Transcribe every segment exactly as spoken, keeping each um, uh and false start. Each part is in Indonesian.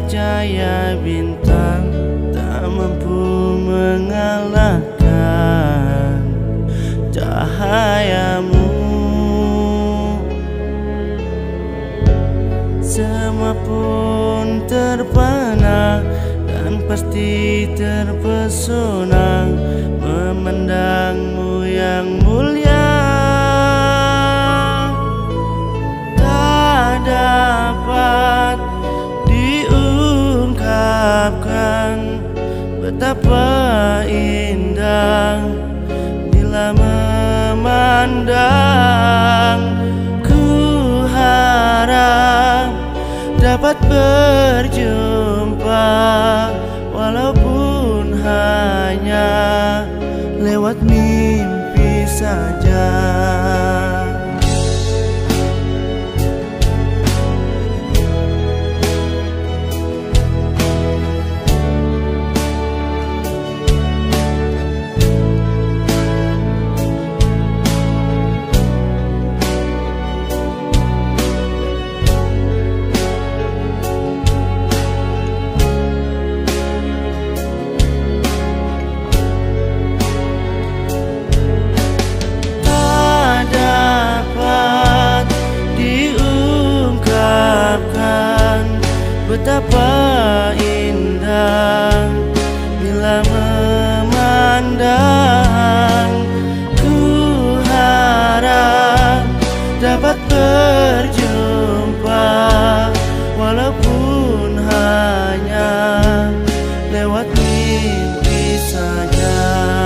cahaya bintang tak mampu mengalahkan cahayamu. Semua pun terpana dan pasti terpesona memandangmu yang mulia. Tak dapat diungkapkan betapa indah bila memandang. Ku harap dapat berjumpa walaupun hanya lewat mimpi saja. Betapa indah bila memandang. Ku harap dapat berjumpa walaupun hanya lewat mimpi saja.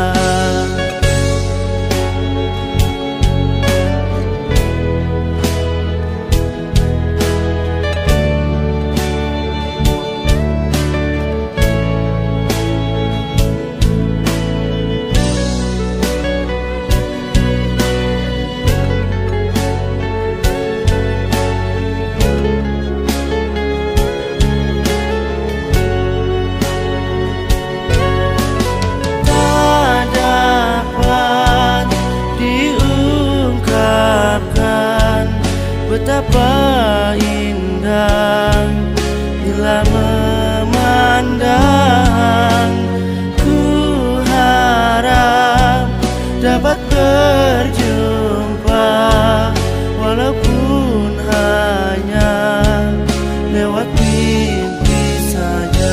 Betapa indah bila memandang. Ku harap dapat berjumpa walaupun hanya lewat mimpi saja.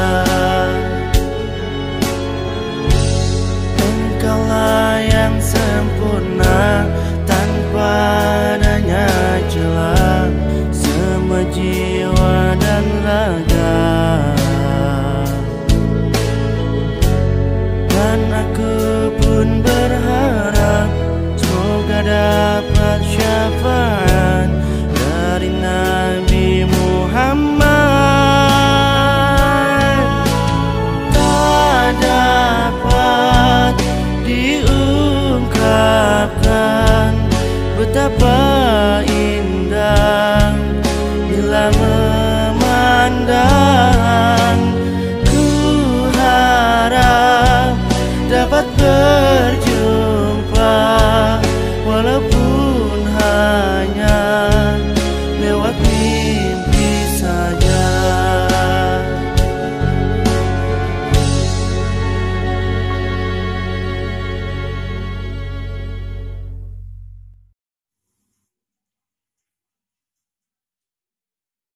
Engkaulah yang sempurna tanpa adanya celah, semua jiwa dan raga. Dan aku pun berharap semoga dapat syafaat dari Nabi Muhammad. Tak dapat diungkapkan betapa